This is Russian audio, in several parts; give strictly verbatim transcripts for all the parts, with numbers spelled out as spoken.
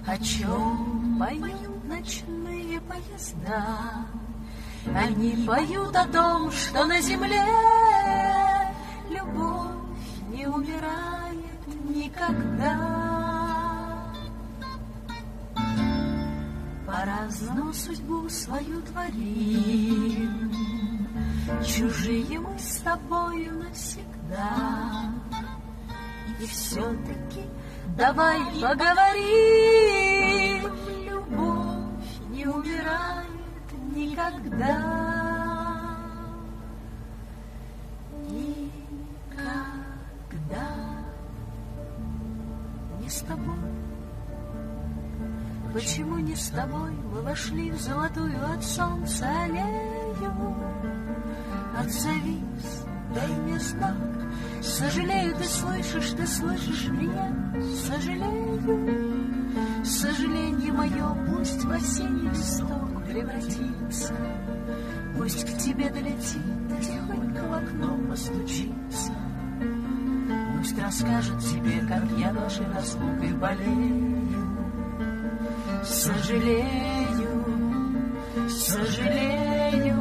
О чем поют ночные поезда? Они поют о том, что на земле любовь не умирает никогда. По-разному судьбу свою творим, чужие мы с тобою навсегда. И все-таки давай поговорим, любовь не умирает никогда. Никогда не с тобой. Почему не с тобой мы вошли в золотую от солнца аллею? Отзовись, дай мне знак. Сожалею, ты слышишь, ты слышишь меня? Сожалею. Сожаление мое пусть в осенний листок превратится, пусть к тебе долетит, да тихонько в окно постучится. Пусть расскажет тебе, как я нашей разлукой болею. Сожалею, сожалею.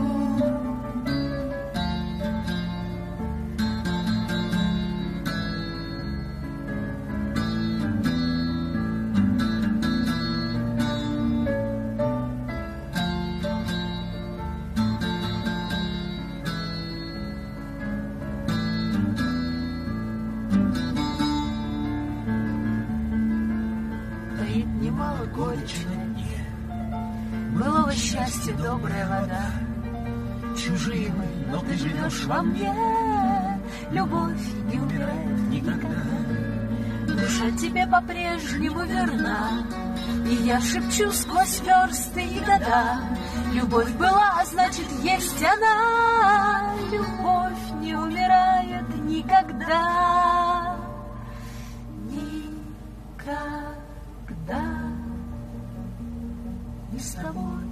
Немало горечи на дне, былого счастья добрая вода. Чужие мы, но ты живешь во мне, любовь не умирает никогда. Душа тебе по-прежнему верна, и я шепчу сквозь версты и года. Любовь была, значит, есть она. Любовь не умирает никогда. Никогда. Когда не с тобой.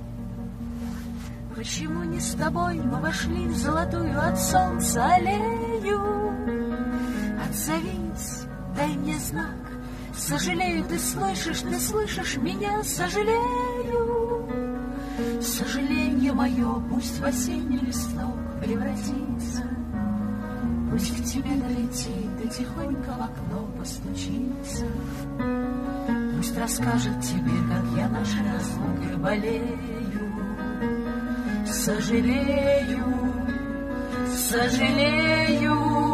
Почему не с тобой мы вошли в золотую от солнца аллею? Отзовись, дай мне знак. Сожалею, ты слышишь, ты слышишь меня? Сожалею. Сожаление мое пусть в осенний листок превратится, пусть к тебе долетит, да тихонько в окно постучится. Пусть расскажет тебе, как я нашей разлукой болею. Сожалею, сожалею.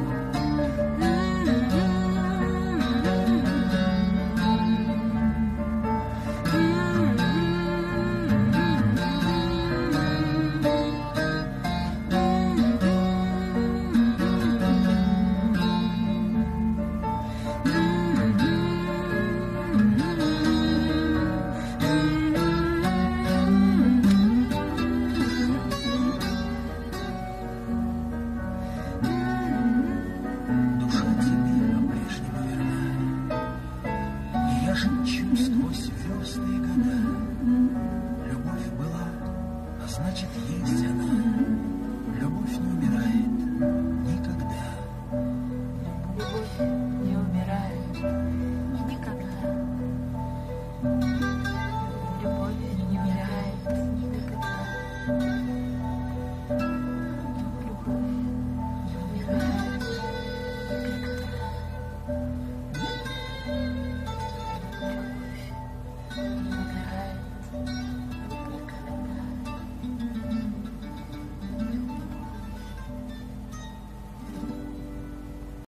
Сквозь версты и года любовь была, а значит, есть она. Любовь не умирает.